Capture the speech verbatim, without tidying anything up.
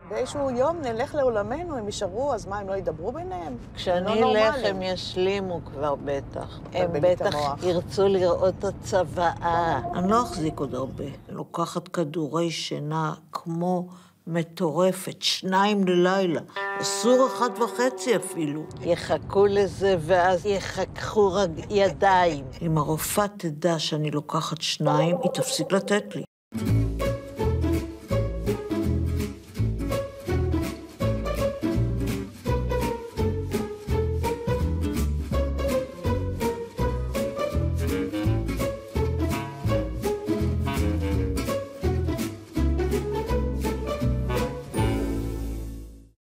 באיזשהו יום נלך לעולמנו, הם יישארו, אז מה, הם לא ידברו ביניהם? כשאני אלך הם ישלימו כבר בטח. הם בטח ירצו לראות את הצוואה. אני לא אחזיק עוד הרבה. אני לוקחת כדורי שינה כמו מטורפת, שניים ללילה. אסור אחת וחצי אפילו. יחכו לזה ואז יחככו רג... ידיים. אם הרופאה תדע שאני לוקחת שניים, היא תפסיק לתת לי.